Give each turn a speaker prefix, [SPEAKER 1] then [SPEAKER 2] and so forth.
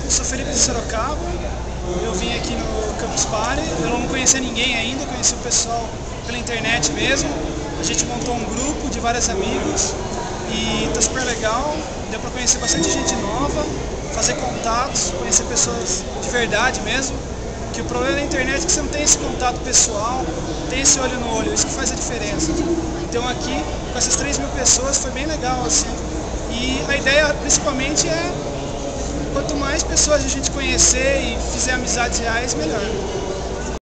[SPEAKER 1] Eu sou Felipe de Sorocaba, eu vim aqui no Campus Party, eu não conhecia ninguém ainda, conheci o pessoal pela internet mesmo. A gente montou um grupo de vários amigos e tá super legal, deu para conhecer bastante gente nova, fazer contatos, conhecer pessoas de verdade mesmo. Que o problema da internet é que você não tem esse contato pessoal, tem esse olho no olho, isso que faz a diferença. Então aqui, com essas 3.000 pessoas, foi bem legal assim. E a ideia principalmente é quanto mais pessoas a gente conhecer e fizer amizades reais, melhor.